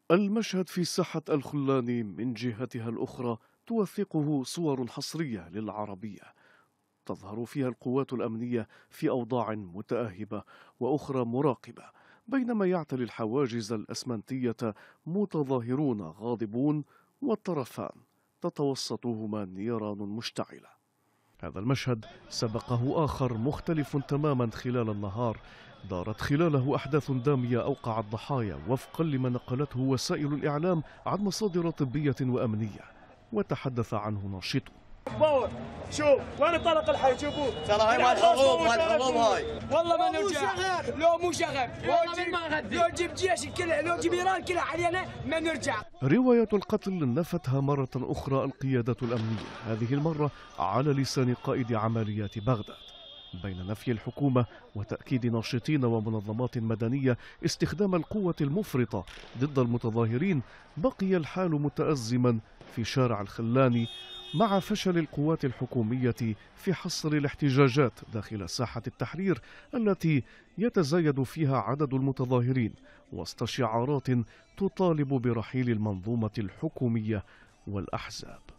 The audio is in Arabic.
المشهد في ساحة الخلاني من جهتها الأخرى توثقه صور حصرية للعربية، تظهر فيها القوات الأمنية في أوضاع متأهبة وأخرى مراقبة، بينما يعتلي الحواجز الأسمنتية متظاهرون غاضبون والطرفان تتوسطهما نيران مشتعلة. هذا المشهد سبقه آخر مختلف تماما خلال النهار، دارت خلاله أحداث دامية أوقعت ضحايا وفقا لما نقلته وسائل الإعلام عن مصادر طبية وأمنية، وتحدث عنه ناشط. باور شوف وين طلق الحي شوفوا ترى هاي مال الحروب هاي والله ما نرجع لو مو شغب لو جيب جيش كله لو جيب ايران كلها علينا ما نرجع. رواية القتل نفتها مرة أخرى القيادة الأمنية، هذه المرة على لسان قائد عمليات بغداد، بين نفي الحكومة وتأكيد ناشطين ومنظمات مدنية استخدام القوة المفرطة ضد المتظاهرين. بقي الحال متأزما في شارع الخلاني مع فشل القوات الحكومية في حصر الاحتجاجات داخل ساحة التحرير التي يتزايد فيها عدد المتظاهرين وسط شعارات تطالب برحيل المنظومة الحكومية والأحزاب.